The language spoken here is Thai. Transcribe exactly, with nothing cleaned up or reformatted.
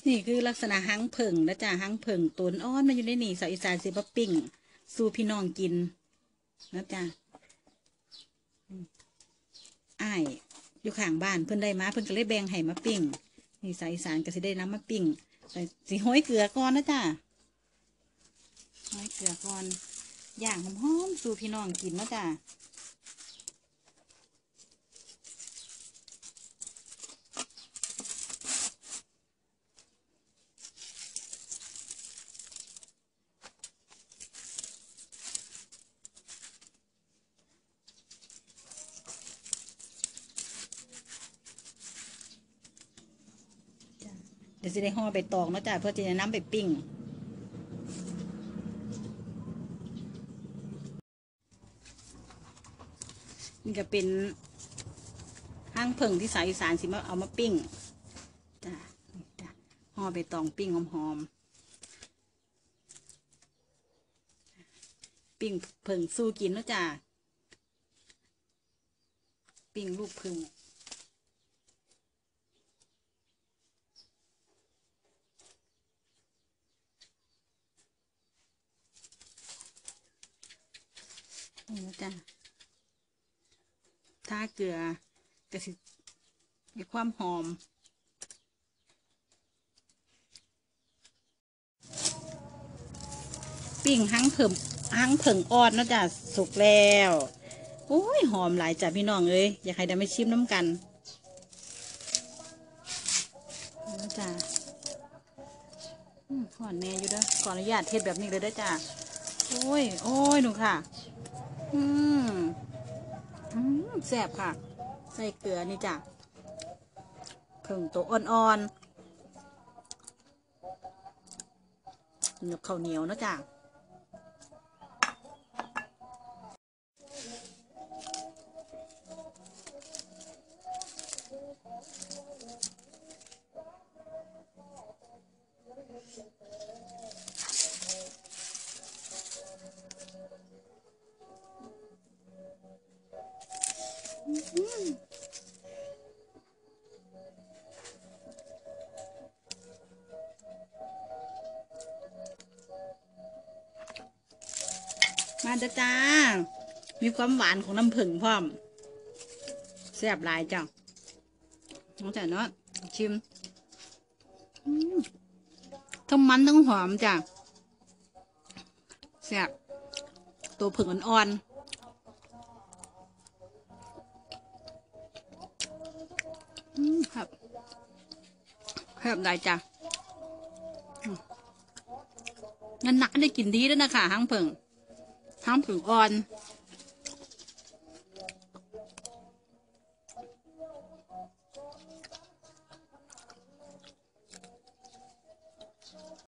นี่คือลักษณะหางเผิงนะจ๊ะหางเผิงต้นอ้อนมาอยู่ในนี่สาวอีสานสิบะปิ้งสู่พี่น้องกินนะจ๊ะอ้ายอยู่ข้างบ้านเพิ่นได้มาเพิ่นก็เลยแบ่งให้มาปิ้งนี่สาวอีสานก็สิได้น้ำมาปิ้งใส่สีห้อยเกลือก่อนนะจ๊ะห้อยเกลือก่อนย่างหอมๆสู่พี่น้องกินนะจ๊ะเดี๋ยวจะได้ห่อใบตองนะจ๊ะเพื่อจะได้น้ำไปปิ้งนี่ก็เป็นห้างเผิงที่สายอีสานสิมาเอามาปิ้งจ้ะจ้ะห่อใบตองปิ้งหอมๆปิ้งเผิงสู้กินนะจ๊ะปิ้งลูกเผิงนี่นะจ๊ะถ้าเกลือกระสิมีความหอมปิ้งหั่งเผิมหั่งเผิงอ่อนนะจ๊ะสุกแล้วโอ้ยหอมหลายจ้ะพี่น้องเอ้ยอยากให้ได้มาชิมน้ำกันนะจ๊ะหอนแม่อยู่เด้อขออนุญาตเทศแบบนี้เลยเด้อจ้ะโอ้ยโอ้ยหนูค่ะอืมอืมแซ่บค่ะใส่เกลือนี่จ้ะเผิงตัวอ่อนๆเนื้อข้าวเหนียวนะจ้ะมาเด้อจ้ามีความหวานของน้ำผึ้งพร้อมแซ่บหลายจ้ะน้องจ๋าเนาะชิมทั้งมันทั้งหอมจ้ะแซ่บตัวผึ่งอ่อนๆครับแซ่บหลายจ้ะงั้นหนักได้กินดีแล้วนะคะหางผึ่งหางผึ่งอ่อน